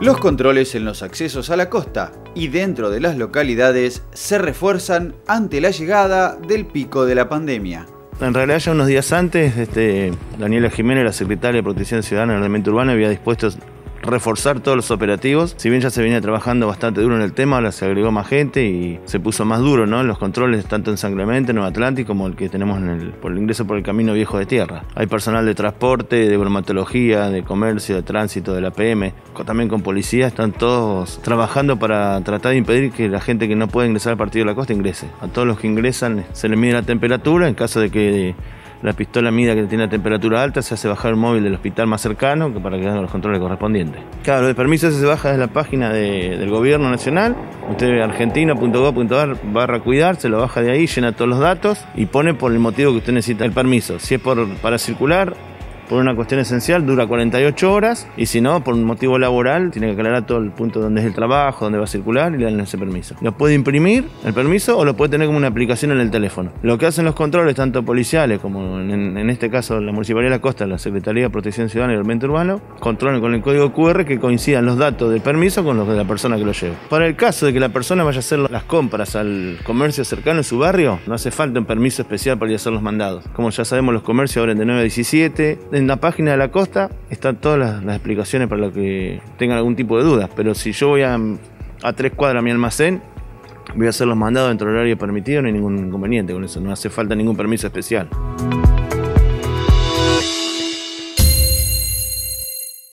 Los controles en los accesos a la costa y dentro de las localidades se refuerzan ante la llegada del pico de la pandemia. En realidad ya unos días antes, Daniela Jiménez, la secretaria de Protección Ciudadana del Ordenamiento Urbano, había dispuesto reforzar todos los operativos. Si bien ya se venía trabajando bastante duro en el tema, ahora se agregó más gente y se puso más duro, ¿no? Los controles tanto en San Clemente, Nuevo Atlántico, como el que tenemos por el ingreso por el Camino Viejo de Tierra. Hay personal de transporte, de bromatología, de comercio, de tránsito, de la PM, también con policía. Están todos trabajando para tratar de impedir que la gente que no puede ingresar al partido de la costa ingrese. A todos los que ingresan se les mide la temperatura. En caso de que la pistola mida que tiene la temperatura alta, se hace bajar el móvil del hospital más cercano para que hagan los controles correspondientes. Claro, el permiso se baja desde la página del gobierno nacional. Usted ve argentina.gov.ar/cuidar, se lo baja de ahí, llena todos los datos y pone por el motivo que usted necesita el permiso. Si es para circular, por una cuestión esencial, dura 48 horas, y si no, por un motivo laboral, tiene que aclarar todo el punto donde es el trabajo, donde va a circular, y le dan ese permiso. Lo puede imprimir, el permiso, o lo puede tener como una aplicación en el teléfono. Lo que hacen los controles, tanto policiales como en este caso la Municipalidad de la Costa, la Secretaría de Protección Ciudadana y Ordenamiento Urbano, controlan con el código QR que coincidan los datos del permiso con los de la persona que lo lleva. Para el caso de que la persona vaya a hacer las compras al comercio cercano en su barrio, no hace falta un permiso especial para ir a hacer los mandados. Como ya sabemos, los comercios abren de 9 a 17. En la página de la costa están todas las explicaciones para los que tengan algún tipo de dudas, pero si yo voy a 3 cuadras a mi almacén, voy a hacer los mandados dentro del horario permitido, no hay ningún inconveniente con eso, no hace falta ningún permiso especial.